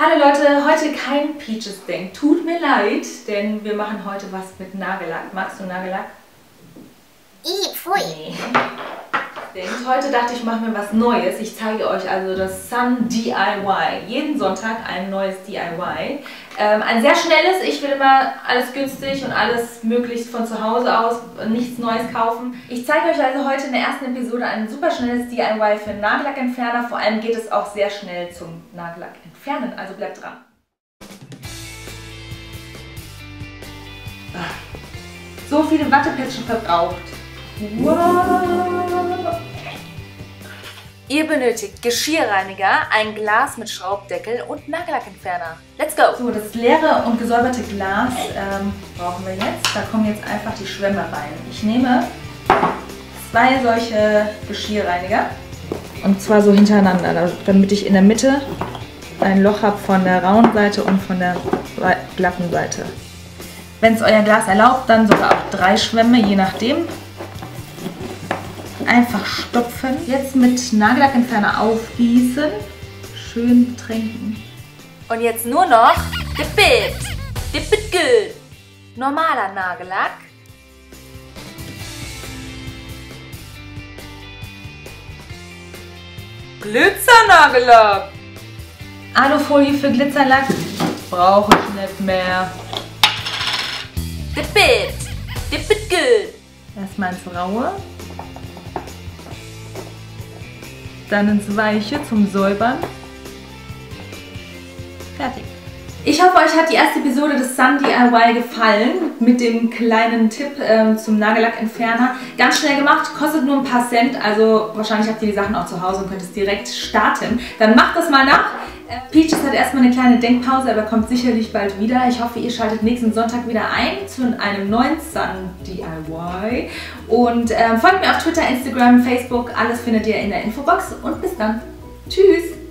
Hallo Leute, heute kein Peaches Ding. Tut mir leid, denn wir machen heute was mit Nagellack. Magst du Nagellack? Pfui. Nee. Und heute dachte ich, mache mir was Neues. Ich zeige euch also das Sun DIY. Jeden Sonntag ein neues DIY. Ein sehr schnelles. Ich will immer alles günstig und alles möglichst von zu Hause aus, nichts Neues kaufen. Ich zeige euch also heute in der ersten Episode ein super schnelles DIY für einen Nagellackentferner. Vor allem geht es auch sehr schnell zum Nagellack entfernen, also bleibt dran. So viele Wattepads schon verbraucht. Wow. Ihr benötigt Geschirrreiniger, ein Glas mit Schraubdeckel und Nagellackentferner. Let's go! So, das leere und gesäuberte Glas brauchen wir jetzt. Da kommen jetzt einfach die Schwämme rein. Ich nehme 2 solche Geschirrreiniger und zwar so hintereinander, damit ich in der Mitte ein Loch habe von der rauen Seite und von der glatten Seite. Wenn es euer Glas erlaubt, dann sogar auch 3 Schwämme, je nachdem. Einfach stopfen. Jetzt mit Nagellackentferner aufgießen. Schön betränken. Und jetzt nur noch Dip it. Dip it good. Normaler Nagellack. Glitzernagellack. Alufolie für Glitzerlack brauche ich nicht mehr. Dip it. Dip it good. Erstmal ins Raue. Dann ins Weiche zum Säubern. Fertig. Ich hoffe, euch hat die erste Episode des Sun DIY gefallen mit dem kleinen Tipp zum Nagellackentferner. Ganz schnell gemacht, kostet nur ein paar Cent, also wahrscheinlich habt ihr die Sachen auch zu Hause und könnt es direkt starten. Dann macht das mal nach. Peaches hat erstmal eine kleine Denkpause, aber kommt sicherlich bald wieder. Ich hoffe, ihr schaltet nächsten Sonntag wieder ein zu einem neuen Sun DIY. Und folgt mir auf Twitter, Instagram, Facebook, alles findet ihr in der Infobox. Und bis dann. Tschüss!